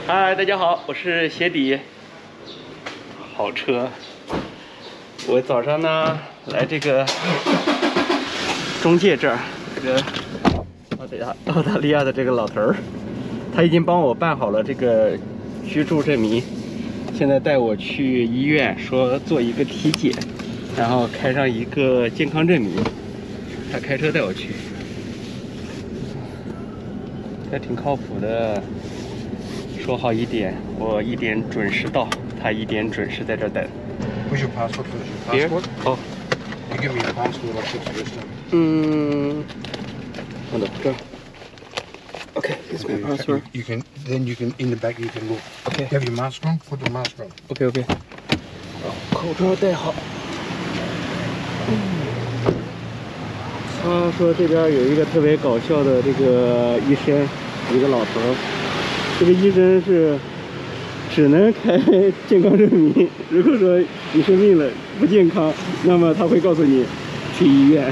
嗨，大家好，我是鞋底。好车。我早上呢来这个中介这儿，这个澳大利亚的这个老头儿，他已经帮我办好了这个居住证明，现在带我去医院说做一个体检，然后开上一个健康证明。他开车带我去，还挺靠谱的。说好1点，我1点准时到，他1点准时在这儿等。 Where's your passport? Your passport? Oh. You give me your passport, I'll fix it this time. 好的，这。Okay, here's my passport. You can in the back you can look. Okay. You have your mask on? Put the mask on. Okay. 口罩戴好。他说这边有一个特别搞笑的这个医生，一个老头儿。这个医生是只能开健康证明，如果说你生病了不健康，那么他会告诉你去医院。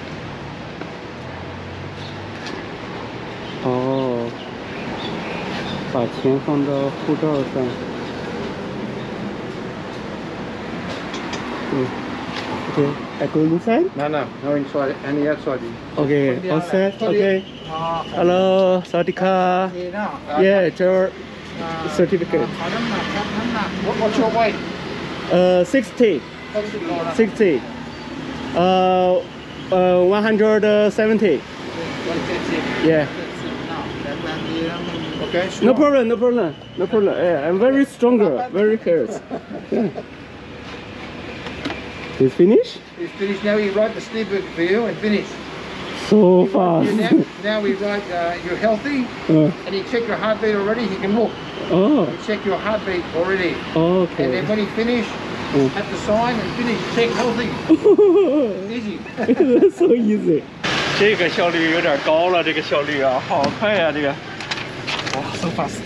哦，把钱放到护照上。Okay, I go inside? No inside, any outside. Okay, outside. Okay. Hello, Sawadika. Yeah, it's your certificate. What's your weight? 60. 170. Yeah. Okay. No problem. Yeah, I'm very stronger, very healthy. He's finished? He's finished. Now we write the certificate for you and finish. So fast. Now we write you're healthy and you check your heartbeat already. He can look. Oh. You check your heartbeat already. Okay. And then when he finish, have to sign and finish. Check healthy. Easy. That's so easy. 这个效率有点高了，这个效率啊，好快呀、这个。哇 ，so fast.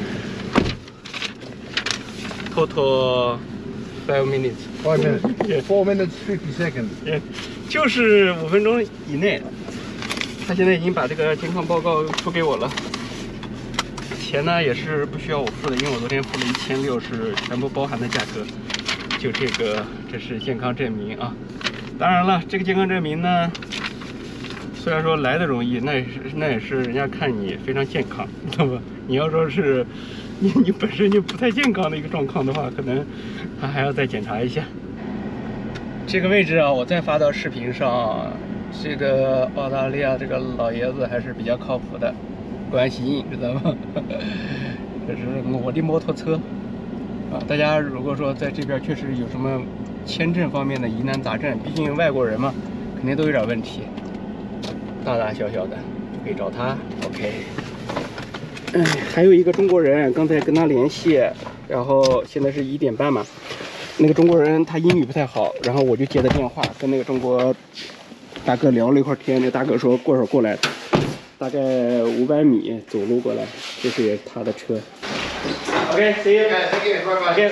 Total 5 minutes. 5 minutes. Yeah. 4 minutes 50 seconds. Yeah. 就是5分钟以内。他现在已经把这个健康报告付给我了。钱呢也是不需要我付的，因为我昨天付了1600，是全部包含的价格。就这个，这是健康证明啊。当然了，这个健康证明呢，虽然说来的容易，那也是人家看你非常健康，知道吧？你要说是你本身就不太健康的一个状况的话，可能他还要再检查一下。这个位置啊，我再发到视频上。这个澳大利亚这个老爷子还是比较靠谱的，关系硬，知道吗？这是我的摩托车啊！大家如果说在这边确实有什么签证方面的疑难杂症，毕竟外国人嘛，肯定都有点问题，大大小小的就可以找他。OK。还有一个中国人，刚才跟他联系，然后现在是1点半嘛。那个中国人他英语不太好，然后我就接的电话，跟那个中国大哥聊了一会儿天。那个大哥说过会儿过来，大概500米走路过来，这是他的车。Okay, see you. Okay,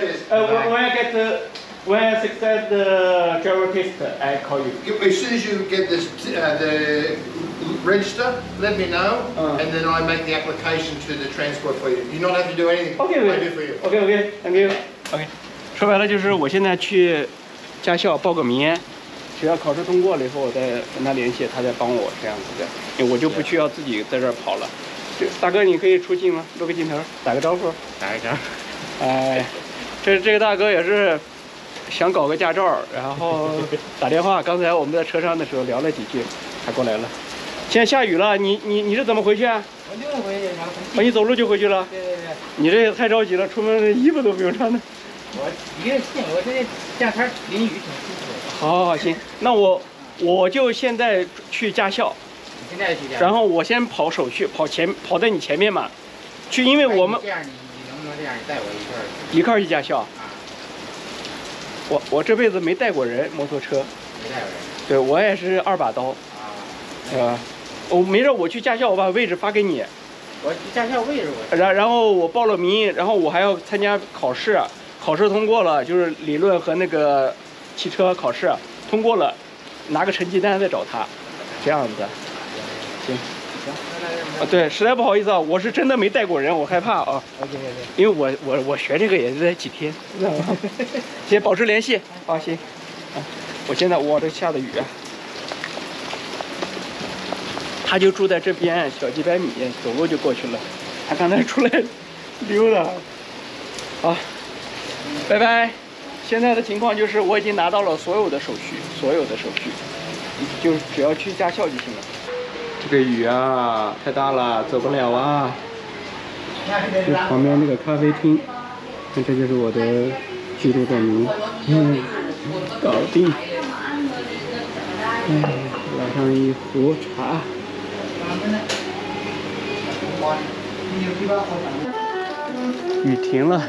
when I success the driver test, I call you. As soon as you get this, the register, let me know, and then I make the application to the transport for you. You not have to do anything. Okay, I do for you. Okay, thank you. Okay. 说白了就是我现在去驾校报个名，只要考试通过了以后，我再跟他联系，他再帮我这样子的，因为我就不需要自己在这儿跑了。大哥，你可以出镜吗？露个镜头，打个招呼。打个招呼。哎，这个大哥也是想搞个驾照，然后打电话。刚才我们在车上的时候聊了几句，他过来了。现在下雨了，你是怎么回去啊？ 我就回去了。 哦，你走路就回去了？ 对。 你这也太着急了，出门衣服都不用穿呢。 我一个劲，我这驾车淋雨挺舒服的。好， 行，那我就现在去驾校。 你现在去驾校。 然后我先跑手续，跑在你前面嘛，去，因为我们这样你能不能这样？你带我一块儿去驾校？ 啊。 我这辈子没带过人，摩托车。 没带过人。 对，我也是2把刀。 啊。 对吧？我没事，我去驾校，我把位置发给你。 我驾校位置我。 然后我报了名，然后我还要参加考试。考试通过了，就是理论和那个汽车考试通过了，拿个成绩单再找他，这样子。行。 行，那啊，对，实在不好意思啊，我是真的没带过人，我害怕啊。 OK。 因为我学这个也是才几天，先保持联系。好，行。啊，我现在这下的雨啊。他就住在这边，小几百米，走路就过去了。他刚才出来溜达。好，拜拜。现在的情况就是我已经拿到了所有的手续，就只要去驾校就行了。这个雨啊，太大了，走不了啊。这旁边那个咖啡厅，看这就是我的居住证明。搞定。来上一壶茶。雨停了，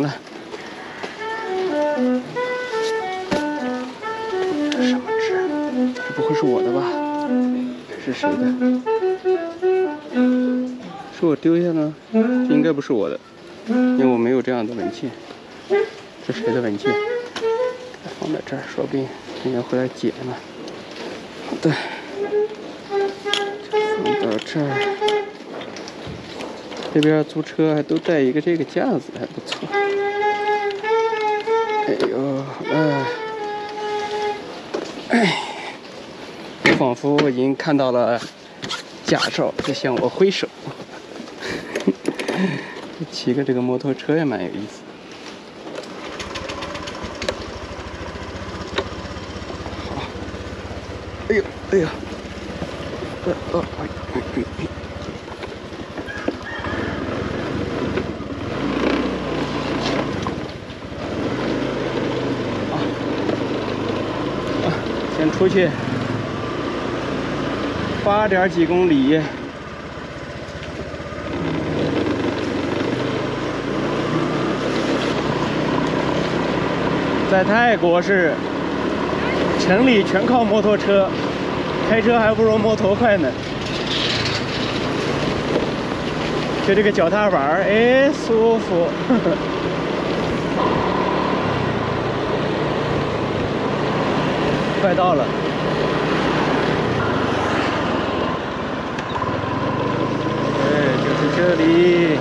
这是什么纸？这不会是我的吧？是谁的？是我丢下的？这应该不是我的，因为我没有这样的文件。这谁的文件？放在这儿，说不定人家回来捡呢。好的，放到这儿。这边租车还都带一个这个架子，还不错。哎呦，仿佛我已经看到了驾照在向我挥手。骑个这个摩托车也蛮有意思。好，哎呦，先出去8点几公里。在泰国是城里全靠摩托车，开车还不如摩托快呢。就这个脚踏板，哎，舒服。快到了。对，就是这里。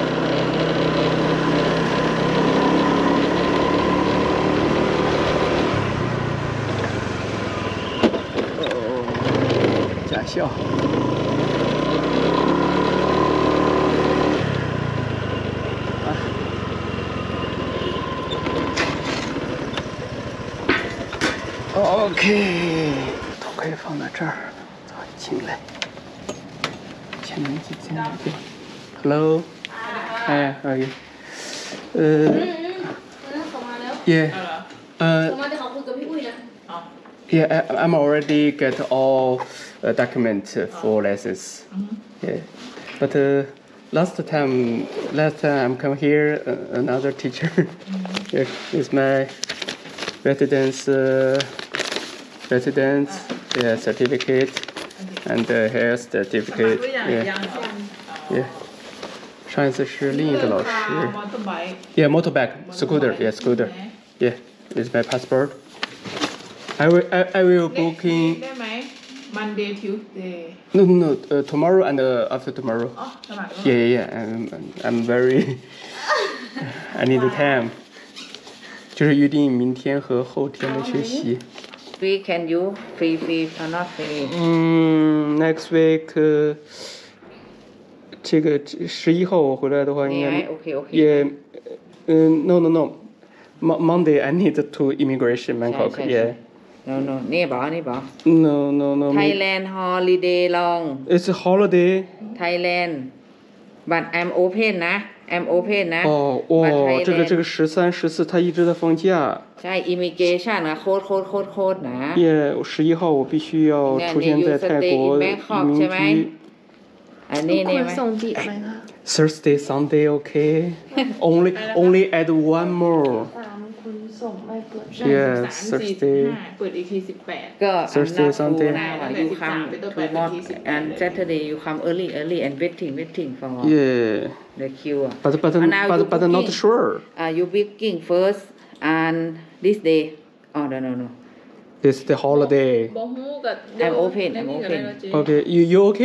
驾校。OK， 都可以放在这儿。走，进来。前面进来。Hello。哎，how are you？Yeah。Yeah, I'm already get all document for lessons. Yeah, but last time I'm come here, another teacher. Here is my residence yeah, certificate and health certificate. Yeah. 上一次是另一个老师。Yeah, motorbike, scooter. Yeah, scooter. Yeah, is my passport. I will booking. Monday, Tuesday. No, tomorrow and after tomorrow. Yeah. I'm very. I need time. 就是预定明天和后天的学习。 We can you free or not free? Next week. 这个11号我回来的话应该。 OK. Yeah. No. Monday I need to immigration Bangkok. Yeah. No. นี่บอก No. Thailand holiday long. It's a holiday. Thailand. But I'm open นะ I'm open นะ这个13、14他一直在放假。 ใช่ immigration นะโคตรนะ Yeah, 11号我必须要出现在泰国移民局。 อันนี้เนี่ยส่งจีบไหมคะ Thursday, Sunday, okay. only add one more. คุณส่งไม่เปิด Yeah, Thursday. เปิดอีกที18 ก็ Thursday, Sunday. you come tomorrow and Saturday you come early and waiting for Yeah. the queue. But not sure. You booking first and this day. Oh no. This is the holiday. บ่ฮู้กับ I'm open. Okay, you okay?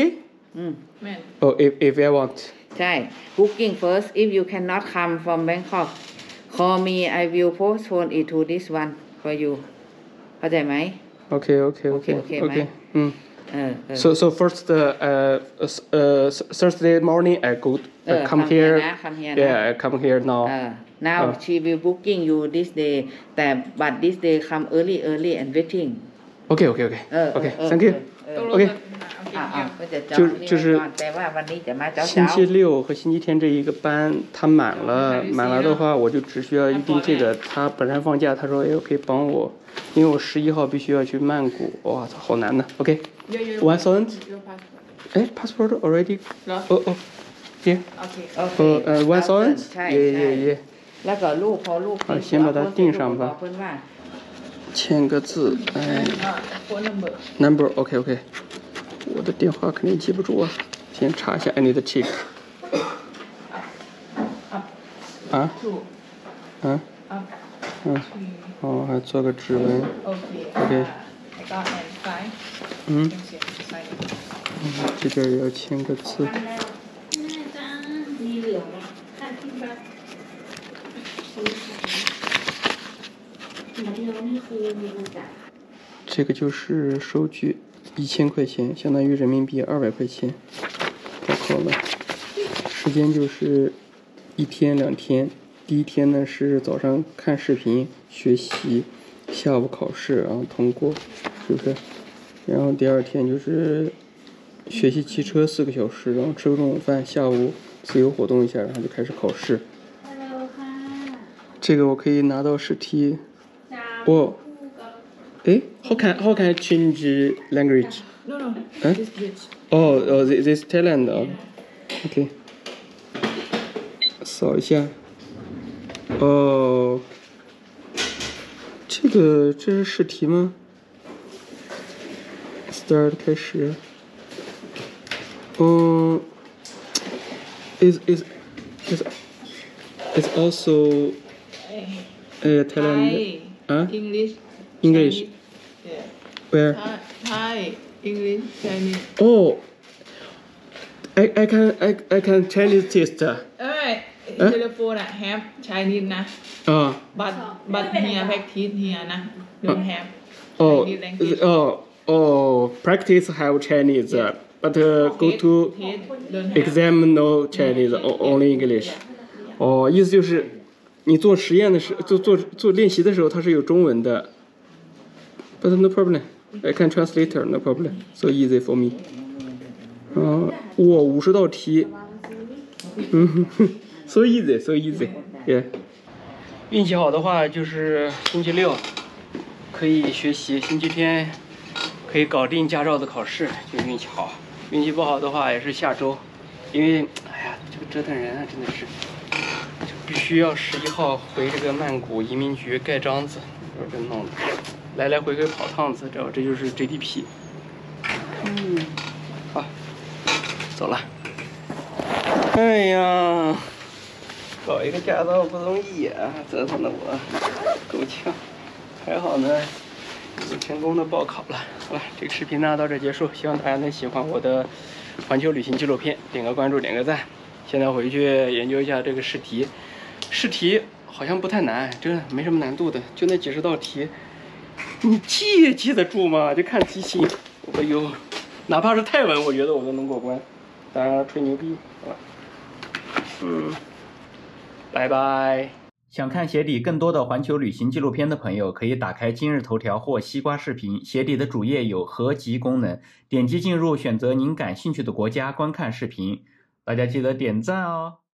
Oh, if I want. ใช่ booking first if you cannot come from Bangkok call me I will postpone it to this one for you เข้าใจไหม Okay. Okay, Mike. So first Thursday morning I go come here. Yeah, I come here now. Now she will booking you this day แต่ but this day come early and waiting Okay. Thank you. OK. ก็จะจองนี่ไว้ก่อนแต่ว่าวันนี้จะมาเช้า星期六和星期天这一个班他满了的话，我就只需要预定这个。他本身放假，他说可以帮我，因为我11号必须要去曼谷。哇操，好难呢。OK. 1000. 哎 ，passport already. Oh. Here. OK. 1000. ใช่ Yeah. แล้วก็ลูกพอลูก先把它订上吧。签个字，number OK， 我的电话肯定记不住啊，先查一下 I need to check。哦，还做个指纹。OK。这边也要签个字。这个就是收据，1000块钱，相当于人民币200块钱。报考了，时间就是1天2天。第一天呢是早上看视频学习，下午考试，然后通过，是不是？然后第二天就是学习骑车4个小时，然后吃个中午饭，下午自由活动一下，然后就开始考试。这个我可以拿到试题。How can I change language? No. Huh? This bridge. Oh, this Thailand. OK. 扫一下。哦，这是试题吗 ？Start 开始。It's also Thailand. English. Yeah. Where? Thai, English, Chinese. Oh, I can Chinese test. Alright. Telephone have Chinese นะ but here practice here นะ don't have Chinese language. Practice have Chinese, but go to exam no Chinese, only English. 意思就是你做实验的时候，做练习的时候，它是有中文的。But no problem, I can translate, no problem. So easy for me. 50道题。So easy, yeah. 运气好的话，就是星期六可以学习，星期天可以搞定驾照的考试，就运气好。运气不好的话，也是下周，因为这个折腾人啊，真的是，就必须要11号回这个曼谷移民局盖章子，这弄的，来回跑趟子，这就是 GDP。好，走了。哎呀。搞一个驾照不容易啊，折腾的我够呛。还好呢，成功的报考了。好了，这个视频呢到这结束，希望大家能喜欢我的环球旅行纪录片，点个关注，点个赞。现在回去研究一下这个试题，试题好像不太难，真的没什么难度的，就那几十道题，你记也记得住吗？就看题型。哎呦，哪怕是泰文，我觉得我都能过关。当然吹牛逼，好吧。拜拜。想看鞋底更多的环球旅行纪录片的朋友，可以打开今日头条或西瓜视频，鞋底的主页有合集功能，点击进入，选择您感兴趣的国家观看视频。大家记得点赞哦。